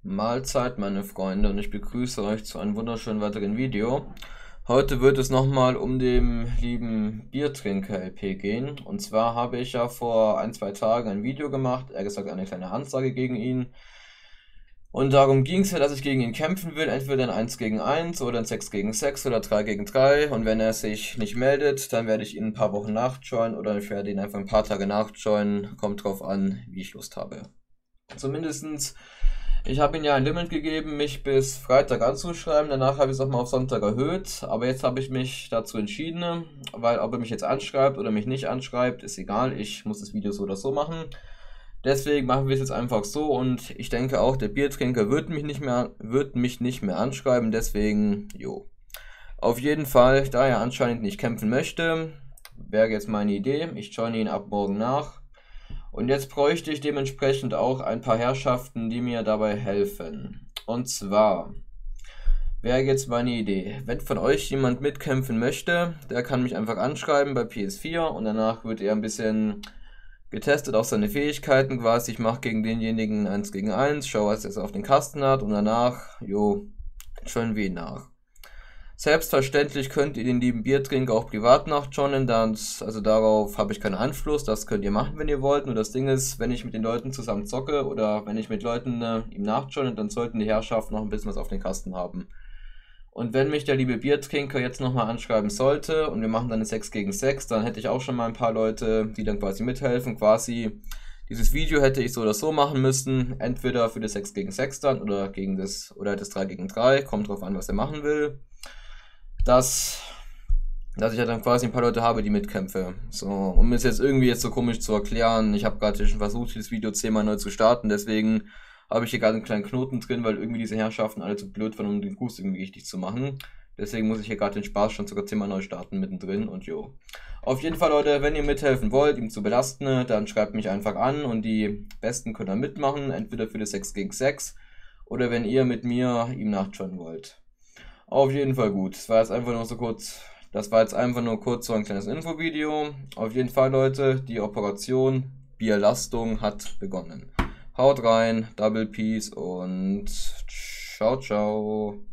Mahlzeit, meine Freunde, und ich begrüße euch zu einem wunderschönen weiteren Video. Heute wird es nochmal um den lieben Biertrinker LP gehen. Und zwar habe ich ja vor ein, zwei Tagen ein Video gemacht, eher gesagt eine kleine Ansage gegen ihn. Und darum ging es ja, dass ich gegen ihn kämpfen will, entweder ein 1 gegen 1 oder ein 6 gegen 6 oder 3 gegen 3. Und wenn er sich nicht meldet, dann werde ich ihn ein paar Wochen nachjoinen oder ich werde ihn einfach ein paar Tage nachjoinen. Kommt drauf an, wie ich Lust habe. Zumindestens, ich habe ihm ja ein Limit gegeben, mich bis Freitag anzuschreiben. Danach habe ich es auch mal auf Sonntag erhöht. Aber jetzt habe ich mich dazu entschieden, weil ob er mich jetzt anschreibt oder mich nicht anschreibt, ist egal. Ich muss das Video so oder so machen. Deswegen machen wir es jetzt einfach so und ich denke auch, der Biertrinker wird mich nicht mehr anschreiben. Deswegen, jo. Auf jeden Fall, da er anscheinend nicht kämpfen möchte, wäre jetzt meine Idee. Ich joine ihn ab morgen nach. Und jetzt bräuchte ich dementsprechend auch ein paar Herrschaften, die mir dabei helfen. Und zwar wäre jetzt meine Idee, wenn von euch jemand mitkämpfen möchte, der kann mich einfach anschreiben bei PS4 und danach wird er ein bisschen getestet auf seine Fähigkeiten quasi. Ich mache gegen denjenigen 1 gegen 1, schaue, was er auf den Kasten hat und danach, schauen wir ihn nach. Selbstverständlich könnt ihr den lieben Biertrinker auch privat nachjoinen, also darauf habe ich keinen Einfluss, das könnt ihr machen, wenn ihr wollt. Nur das Ding ist, wenn ich mit den Leuten zusammen zocke oder wenn ich mit Leuten ihm nachjoine, dann sollten die Herrschaften noch ein bisschen was auf den Kasten haben. Und wenn mich der liebe Biertrinker jetzt nochmal anschreiben sollte und wir machen dann eine 6 gegen 6, dann hätte ich auch schon mal ein paar Leute, die dann quasi mithelfen. Quasi dieses Video hätte ich so oder so machen müssen, entweder für das 6 gegen 6 dann oder das 3 gegen 3, kommt drauf an, was er machen will. Dass ich halt dann quasi ein paar Leute habe, die mitkämpfen. So, um es jetzt irgendwie so komisch zu erklären, ich habe gerade schon versucht, dieses Video 10-mal neu zu starten, deswegen habe ich hier gerade einen kleinen Knoten drin, weil irgendwie diese Herrschaften alle zu blöd waren, um den Gruß irgendwie richtig zu machen. Deswegen muss ich hier gerade den Spaß schon sogar 10-mal neu starten mittendrin und jo. Auf jeden Fall, Leute, wenn ihr mithelfen wollt, ihm zu belasten, dann schreibt mich einfach an und die Besten können dann mitmachen, entweder für das 6 gegen 6 oder wenn ihr mit mir ihm nachschauen wollt. Auf jeden Fall gut. Das war jetzt einfach nur kurz so ein kleines Infovideo. Auf jeden Fall, Leute, die Operation Bierlastung hat begonnen. Haut rein, Double Peace und ciao, ciao.